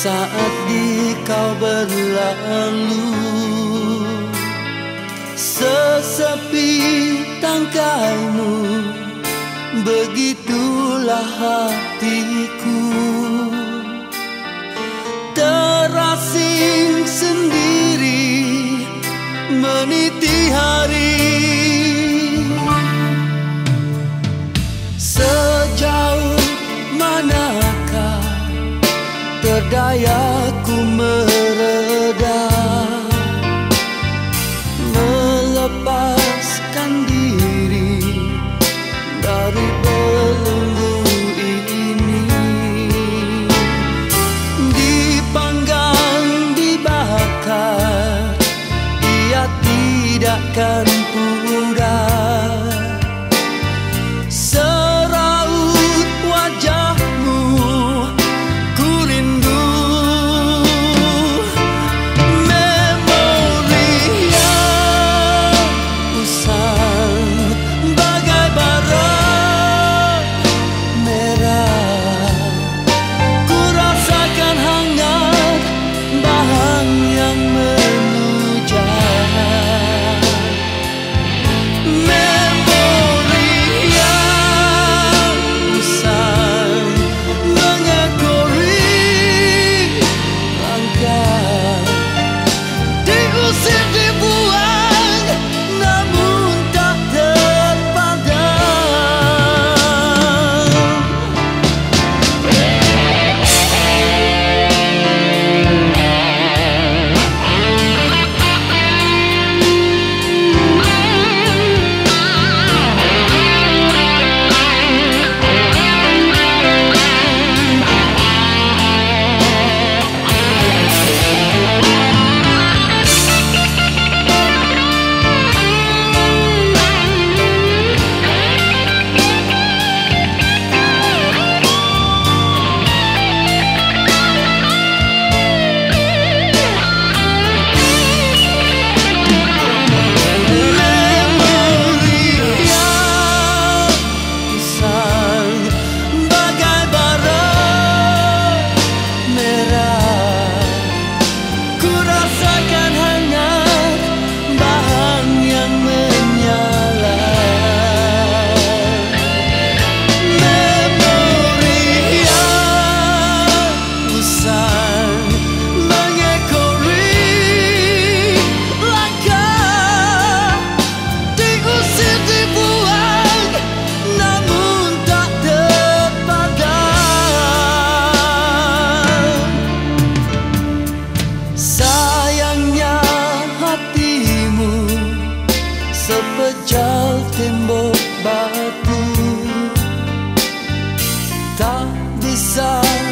saat di kau berlalu, sesepi tangkaimu, begitulah hatiku. Terasing sendiri meniti hari, sejauh manakah terdayaku mereda, melepaskan diri dari belenggu ini. Dipanggang, dibakar, ia tidakkan pudar. Seraut wajahmu ku rindu, memori yang usang bagai bara merah. Ku rasakan hangat bahan yang menujah, memori yang usang mengekori langkah. Diusir, dibuang, namun tak terpadam. Sayangnya hatimu sepejal tembok batu, tak bisa